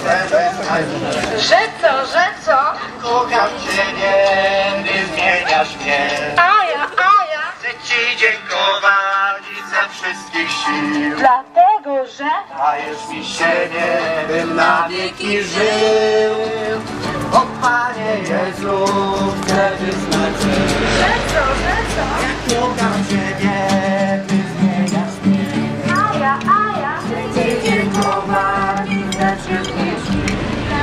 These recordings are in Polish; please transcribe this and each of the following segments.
Że co? Kocham Ciebie, Ty zmieniasz mnie. A ja. Chcę Ci dziękować i ze wszystkich sił. Dlatego, że Dajesz mi siebie, bym na wieki żył. O Panie Jezu, chcę wyznaczyć. Że co? Kocham Ciebie, Ty zmieniasz mnie. A ja. Chcę Ci dziękować i ze wszystkich sił.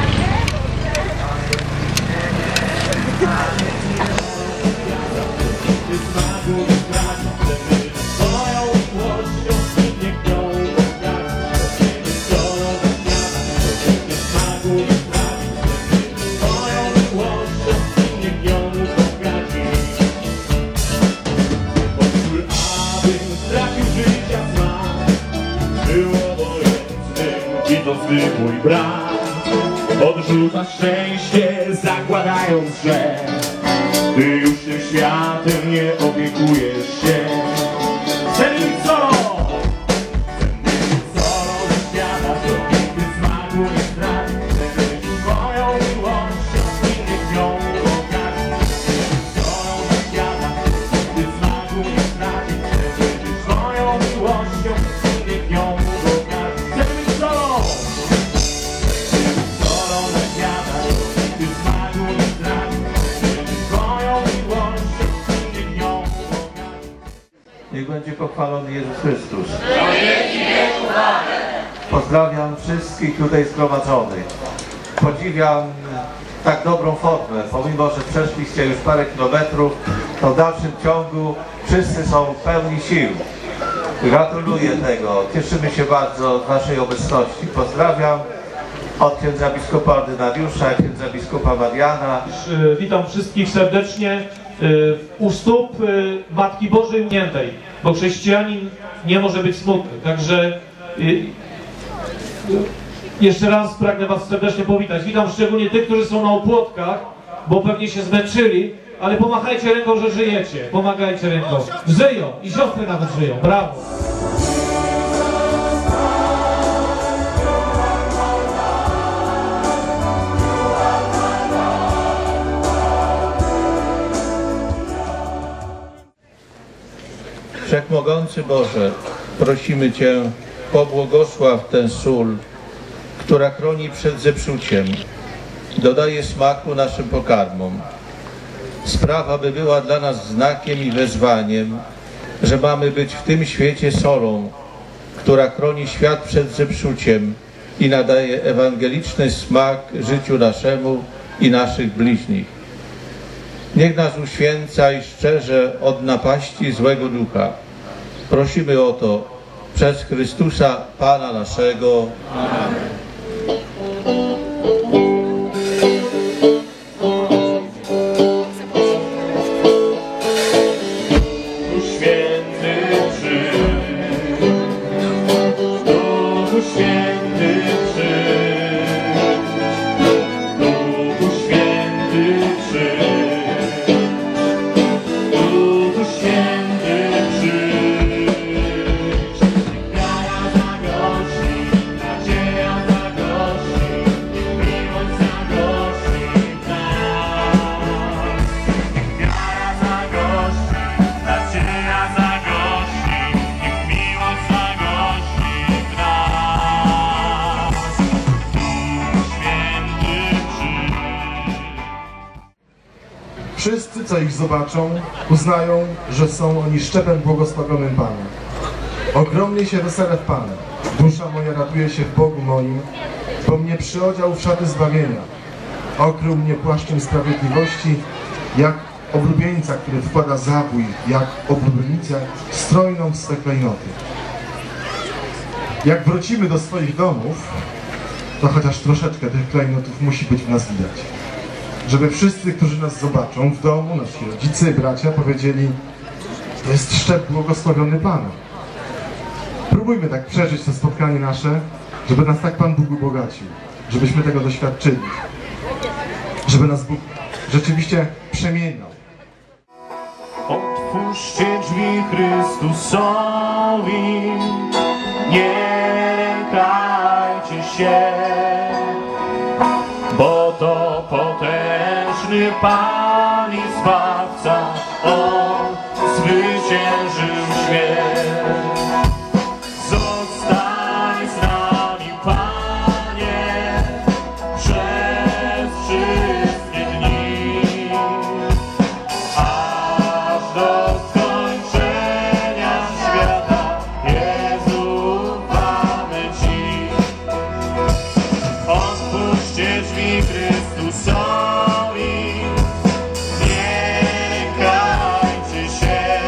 Mój brat odrzuca szczęście, zakładając, że ty już tym światem nie opiekujesz się. Chcę być solo ze świata, to nigdy smaku nie straci. Chcę być twoją miłością i niech nią okaże. Solo ze świata, nigdy smaku nie straci. Chcę być twoją miłością i niech nią okaże. Chcę być solo. Niech będzie pochwalony Jezus Chrystus. Pozdrawiam wszystkich tutaj zgromadzonych. Podziwiam tak dobrą formę, pomimo że przeszliście już parę kilometrów, to w dalszym ciągu wszyscy są pełni sił. Gratuluję tego, cieszymy się bardzo z waszej obecności. Pozdrawiam od księdza biskupa ordynariusza, księdza biskupa Mariana. Witam wszystkich serdecznie u stóp Matki Bożej Uniętej, bo chrześcijanin nie może być smutny. Także jeszcze raz pragnę was serdecznie powitać. Witam szczególnie tych, którzy są na opłotkach, bo pewnie się zmęczyli, ale pomachajcie ręką, że żyjecie. Pomagajcie ręką. Żyją i siostry nawet żyją. Brawo! Wszechmogący Boże, prosimy Cię, pobłogosław tę sól, która chroni przed zepsuciem, dodaje smaku naszym pokarmom. Spraw, aby była dla nas znakiem i wezwaniem, że mamy być w tym świecie solą, która chroni świat przed zepsuciem i nadaje ewangeliczny smak życiu naszemu i naszych bliźnich. Niech nas uświęca i szczerze od napaści złego ducha. Prosimy o to przez Chrystusa Pana naszego. Amen. Wszyscy, co ich zobaczą, uznają, że są oni szczepem błogosławionym Pana. Ogromnie się weselę w Panu. Dusza moja raduje się w Bogu moim, bo mnie przyodział w szaty zbawienia. Okrył mnie płaszczem sprawiedliwości, jak oblubieńca, który wkłada zabój, jak oblubienica strojną w swe klejnoty. Jak wrócimy do swoich domów, to chociaż troszeczkę tych klejnotów musi być w nas widać. Żeby wszyscy, którzy nas zobaczą w domu, nasi rodzice, bracia, powiedzieli: to jest szczep błogosławiony Pana. Próbujmy tak przeżyć to spotkanie nasze, żeby nas tak Pan Bóg ubogacił, żebyśmy tego doświadczyli, żeby nas Bóg rzeczywiście przemieniał. Otwórzcie drzwi Chrystusowi, nie lękajcie się, się Pan i Zbawca, On zwyciężył śmierć. Zostań z nami, Panie, przez wszystkie dni, aż do skończenia świata. Jezu, ufamy Ci. Otwórzcie drzwi Chrystusowi, nie kajcie się,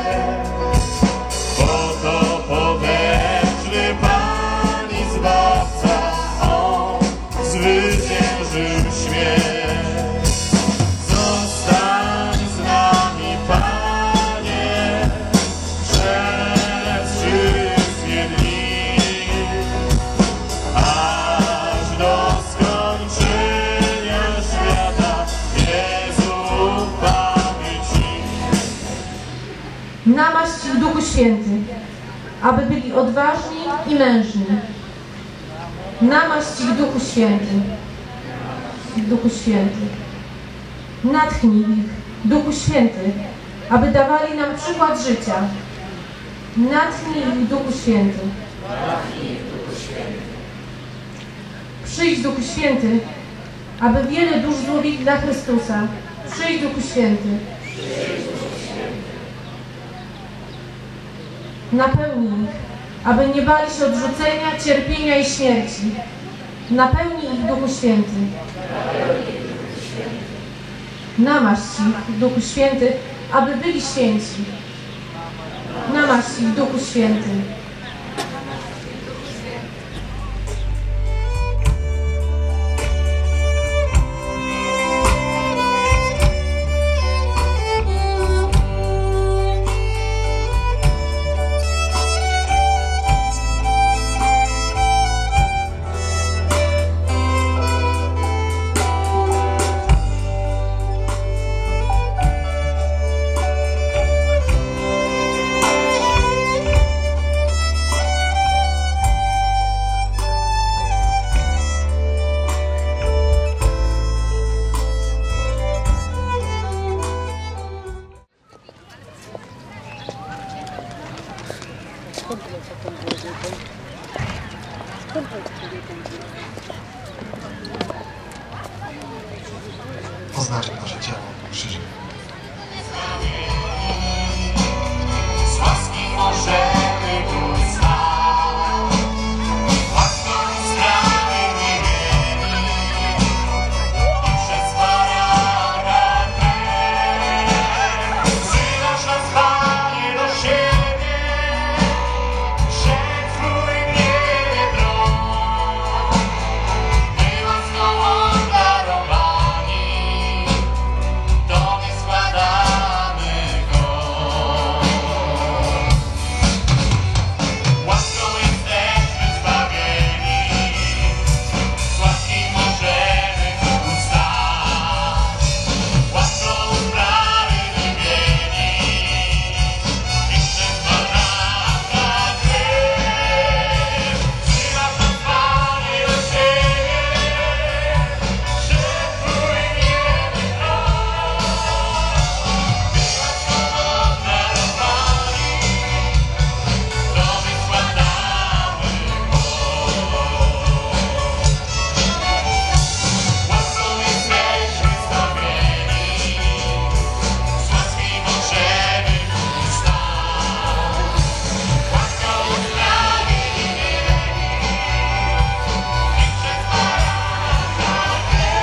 bo to potężny Pan i Zbawca, On zwyciężył śmierć. Zostań z nami, Panie, przez wszystkie dni, aż do skończenia świata. Jezu, ufamy Ci. Namaść ich w Duchu Święty, aby byli odważni i mężni. Namaść ich w Duchu Święty, w Duchu Święty. Natchnij ich w Duchu Święty, aby dawali nam przykład życia. Natchnij ich w Duchu Święty. Przyjdź, Duchu Święty, aby wiele dusz złowić dla Chrystusa. Przyjdź, Duchu Święty. Napełnij ich, aby nie bali się odrzucenia, cierpienia i śmierci. Napełnij ich, Duchu Święty. Namaść ich w Duchu Święty, aby byli święci. Namaść ich w Duchu Święty. Oznaczmy nasze ciało krzyżem. Z łaski możemy pójść spać, łaską sprawiedliwymi i przez Pana wzywasz nas, Panie, do siebie, przed Twój gniew tron, my łaską obdarowani, Tobie składamy hołd. Łaską jesteśmy zbawieni, z łaski możemy stać, łaską usprawiedliwieni i przez Pana krew. Wzywasz nas, Panie, do siebie, przed Twój gniew tron, my łaską obdarowani, Tobie składamy hołd. Łaską jesteśmy zbawieni, z łaski możemy stać, łaską usprawiedliwieni i przez Pana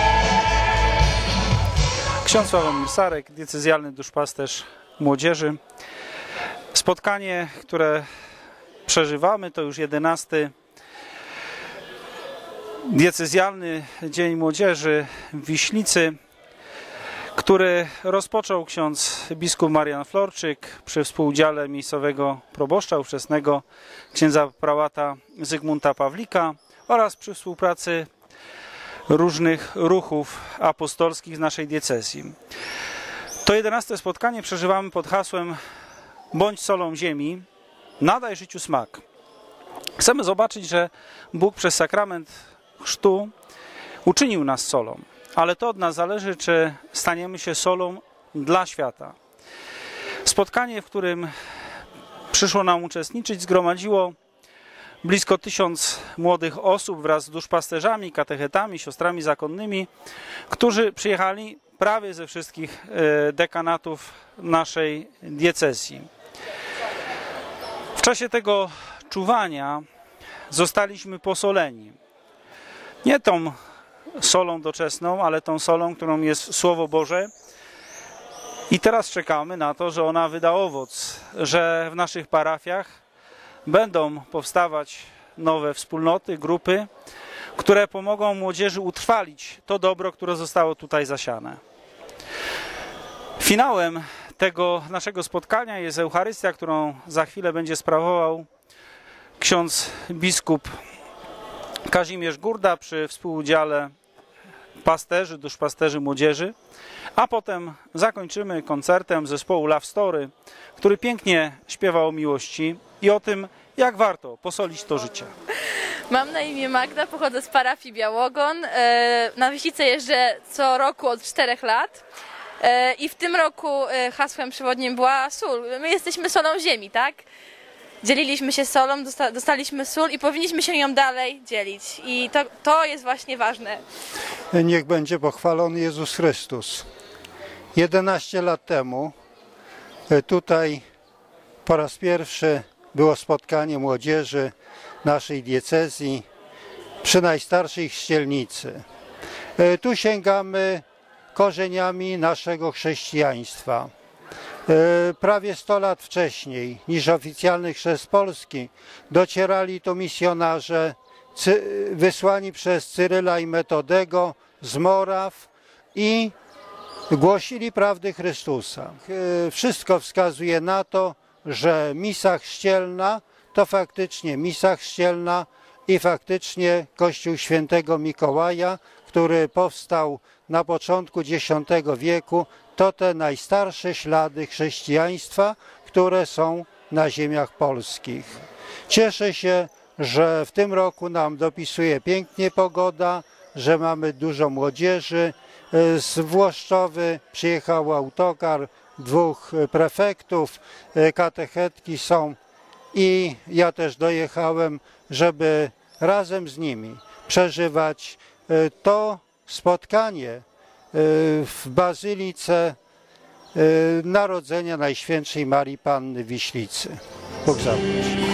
krew. Ksiądz Sławomir Sarek, diecezjalny duszpasterz młodzieży. Spotkanie, które przeżywamy, to już 11. diecezjalny Dzień Młodzieży w Wiśnicy, który rozpoczął ksiądz biskup Marian Florczyk przy współudziale miejscowego proboszcza ówczesnego księdza prałata Zygmunta Pawlika oraz przy współpracy różnych ruchów apostolskich z naszej diecezji. To 11. spotkanie przeżywamy pod hasłem Bądź solą ziemi, nadaj życiu smak. Chcemy zobaczyć, że Bóg przez sakrament chrztu uczynił nas solą. ale to od nas zależy, czy staniemy się solą dla świata. Spotkanie, w którym przyszło nam uczestniczyć, zgromadziło blisko 1000 młodych osób wraz z duszpasterzami, katechetami, siostrami zakonnymi, którzy przyjechali prawie ze wszystkich dekanatów naszej diecezji. W czasie tego czuwania zostaliśmy posoleni. Nie tą solą doczesną, ale tą solą, którą jest Słowo Boże. I teraz czekamy na to, że ona wyda owoc, że w naszych parafiach będą powstawać nowe wspólnoty, grupy, które pomogą młodzieży utrwalić to dobro, które zostało tutaj zasiane. Finałem tego naszego spotkania jest Eucharystia, którą za chwilę będzie sprawował ksiądz biskup Kazimierz Gurda przy współudziale pasterzy, duszpasterzy młodzieży, a potem zakończymy koncertem zespołu Love Story, który pięknie śpiewa o miłości i o tym, jak warto posolić to życie. Mam na imię Magda, pochodzę z parafii Białogon. Na Wiślicę jeżdżę co roku od 4 lat. I w tym roku hasłem przewodnim była sól. My jesteśmy solą ziemi, tak? Dzieliliśmy się solą, dostaliśmy sól i powinniśmy się nią dalej dzielić. I to jest właśnie ważne. Niech będzie pochwalony Jezus Chrystus. 11 lat temu tutaj po raz pierwszy było spotkanie młodzieży naszej diecezji przy najstarszej chrzcielnicy. Tu sięgamy korzeniami naszego chrześcijaństwa. Prawie 100 lat wcześniej niż oficjalny chrzest Polski docierali tu misjonarze wysłani przez Cyryla i Metodego z Moraw i głosili prawdy Chrystusa. Wszystko wskazuje na to, że misa chrzcielna to faktycznie misa chrzcielna i faktycznie Kościół Świętego Mikołaja, który powstał na początku X wieku, to te najstarsze ślady chrześcijaństwa, które są na ziemiach polskich. Cieszę się, że w tym roku nam dopisuje pięknie pogoda, że mamy dużo młodzieży. Z Włoszczowy przyjechał autokar 2 prefektów, katechetki są i ja też dojechałem, żeby razem z nimi przeżywać to spotkanie w Bazylice Narodzenia Najświętszej Marii Panny Wiślicy. Bóg zapłać.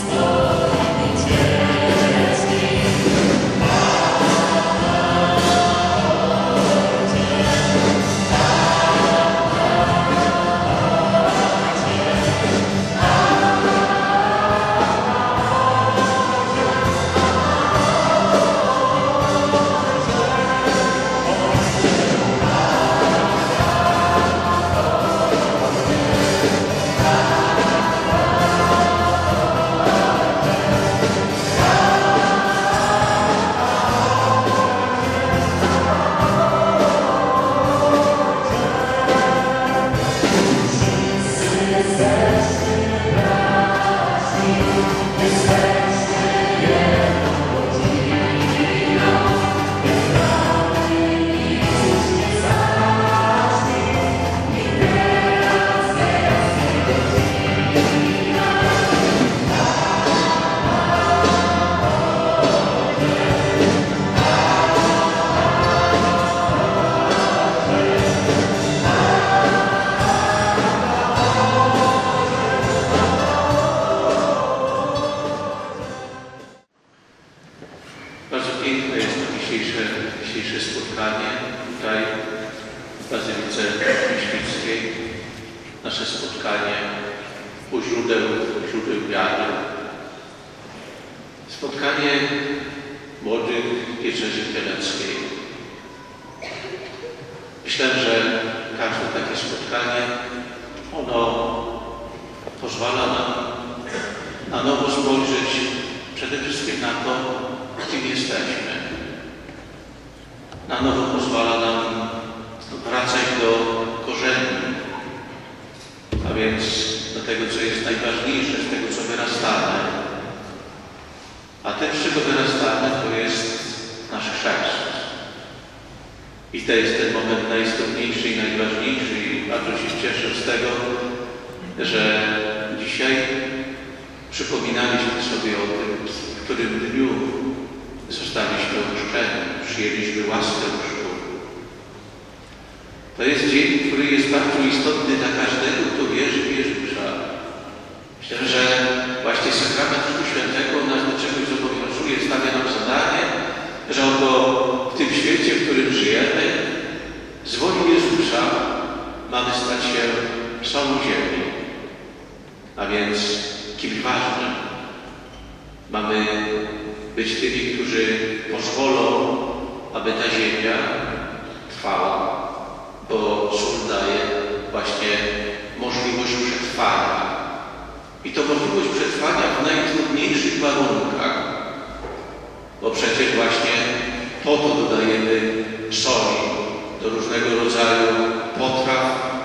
dzisiejsze spotkanie tutaj w Bazylice Wiślickiej. Nasze spotkanie u źródeł wiary. Spotkanie młodych Diecezji Kieleckiej. Myślę, że każde takie spotkanie, ono pozwala nam na nowo spojrzeć przede wszystkim na to, kim jesteśmy. Na nowo pozwala nam wracać do korzeni, a więc do tego, co jest najważniejsze, z tego, co wyrastamy. A tym, z czego wyrastamy, to jest nasz chrzest. I to jest ten moment najistotniejszy i najważniejszy i bardzo się cieszę z tego, że dzisiaj przypominaliśmy sobie o tym, w którym dniu zostaliśmy ochrzczeni, przyjęliśmy łaskę chrztu. To jest dzień, który jest bardzo istotny dla każdego, kto wierzy w Jezusa. Myślę, że właśnie sakrament Chrztu Świętego nas do czegoś zobowiązuje, stawia nam zadanie, że oto w tym świecie, w którym żyjemy, z woli Jezusa mamy stać się solą ziemi. A więc kimś ważnym. Mamy być tymi, którzy pozwolą, aby ta ziemia trwała, bo sól daje właśnie możliwość przetrwania. I to możliwość przetrwania w najtrudniejszych warunkach, bo przecież właśnie po to dodajemy soli do różnego rodzaju potraw,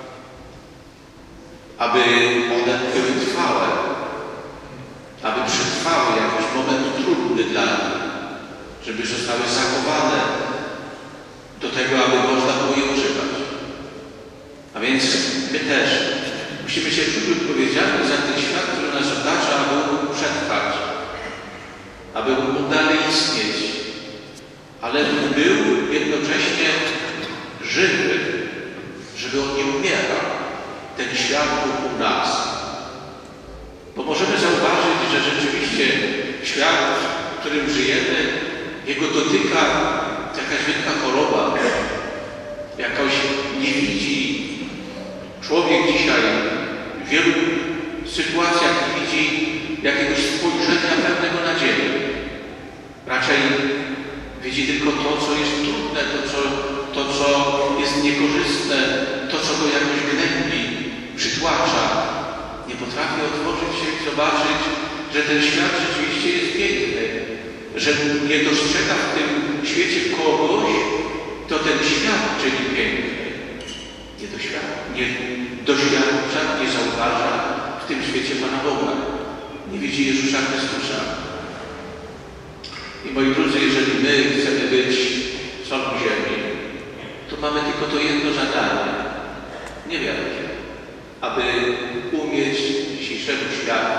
aby one były trwałe, aby przetrwały jakiś moment trudny dla nich, żeby zostały zachowane do tego, aby można było je używać. A więc my też musimy się czuć odpowiedzialni za ten świat, który nas otacza, aby mógł przetrwać, aby mógł dalej istnieć, ale był jednocześnie żywy, żeby on nie umierał, ten świat wokół nas. Bo możemy zauważyć, że rzeczywiście świat, w którym żyjemy, jego dotyka jakaś wielka choroba, jakoś nie widzi człowiek dzisiaj w wielu sytuacjach nie widzi jakiegoś spojrzenia pewnego nadziei. Raczej widzi tylko to, co jest trudne, to, co jest niekorzystne, to, co go jakoś gnębi, przytłacza. Nie potrafi otworzyć się i zobaczyć, że ten świat rzeczywiście jest piękny, że nie dostrzega w tym świecie kogoś, kto ten świat czyni piękny. Nie doświadcza, nie zauważa w tym świecie Pana Boga. Nie widzi Jezusa Chrystusa. I moi drodzy, jeżeli my chcemy być solą ziemi, to mamy tylko to jedno zadanie, niewielkie, aby umieć dzisiejszego świata,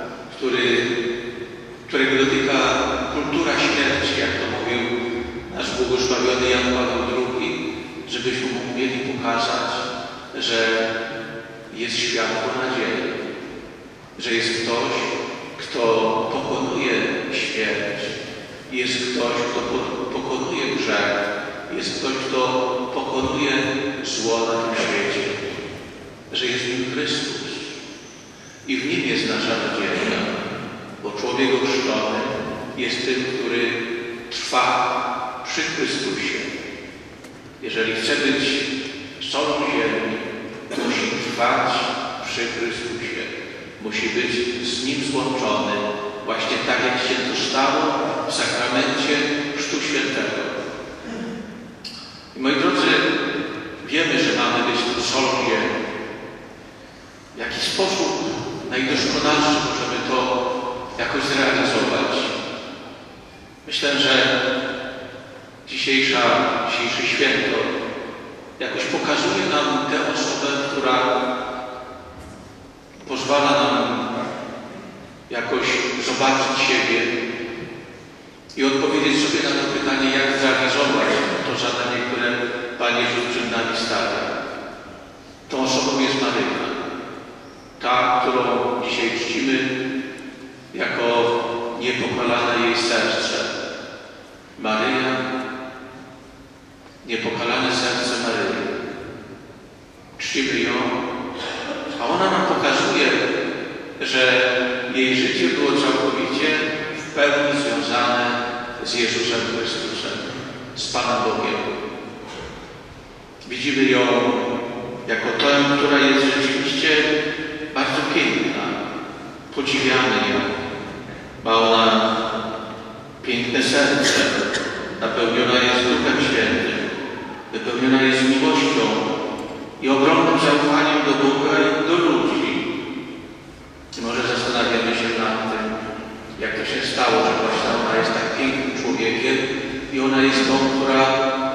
którego dotyka kultura śmierci, jak to mówił nasz błogosławiony Jan Paweł II, żebyśmy umieli pokazać, że jest światło nadziei, że jest ktoś, kto pokonuje śmierć, jest ktoś, kto pokonuje grzech, jest ktoś, kto pokonuje zło na tym świecie, że jest w nim Chrystus i w nim jest nasza nadzieja, bo człowiek ochrzczony jest tym, który trwa przy Chrystusie. Jeżeli chce być solą ziemi, musi trwać przy Chrystusie. Musi być z Nim złączony, właśnie tak jak się to stało w sakramencie Chrztu Świętego. I moi drodzy, wiemy, że mamy być solą ziemi. W jaki sposób najdoskonalszy możemy to jakoś zrealizować? Myślę, że dzisiejsze święto jakoś pokazuje nam tę osobę, która pozwala nam jakoś zobaczyć siebie i odpowiedzieć sobie na to pytanie, jak zrealizować to zadanie, które Pan Jezus przed nami stawia. Tą osobą jest Maryja, ta, którą dzisiaj czcimy jako niepokalane jej serce. Maryja, niepokalane serce Maryi. Czcimy ją, a ona nam pokazuje, że jej życie było całkowicie w pełni związane z Jezusem Chrystusem, z Panem Bogiem. Widzimy ją jako tę, która jest rzeczywiście bardzo piękna. Podziwiamy ją. Ma ona piękne serce, napełniona jest Duchem Świętym, wypełniona jest miłością i ogromnym zaufaniem do Boga i do ludzi. I może zastanawiamy się nad tym, jak to się stało, że właśnie ona jest tak pięknym człowiekiem i ona jest tą, która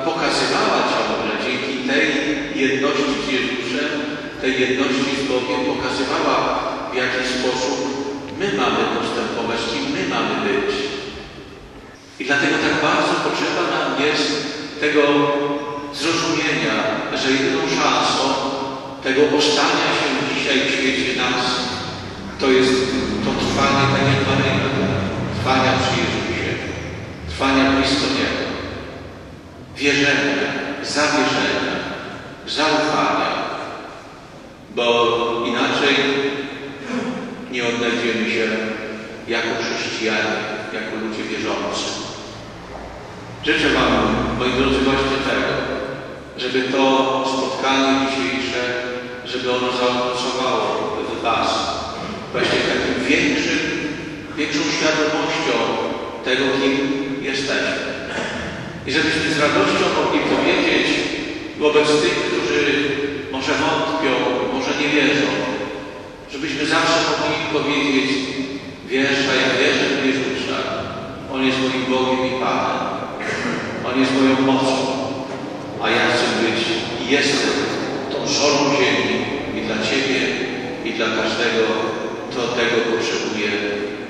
pokazywała ciągle, dzięki tej jedności z Jezusem, tej jedności z Bogiem, pokazywała, w jaki sposób my mamy postępować, kim my mamy być. I dlatego tak bardzo potrzeba nam jest tego zrozumienia, że jedyną szansą tego ostania się dzisiaj w świecie nas, to jest to trwanie, tak jak Maryja, trwania przy Jezusie, trwania blisko Niego, wierzenia, zawierzenia, zaufania, bo inaczej nie odnajdziemy się jako chrześcijanie, jako ludzie wierzący. Życzę Wam, moi drodzy goście, tego, żeby to spotkanie dzisiejsze, żeby ono zaowocowało w Was właśnie takim większą świadomością tego, kim jesteśmy. I żebyśmy z radością mogli powiedzieć wobec tych, którzy może wątpią, może nie wierzą, żebyśmy zawsze mogli powiedzieć: wierz, a ja wierzę w Jezusa. On jest moim Bogiem i Panem. On jest moją mocą, a ja chcę być i jestem tą solą ziemi i dla Ciebie, i dla każdego, kto tego potrzebuje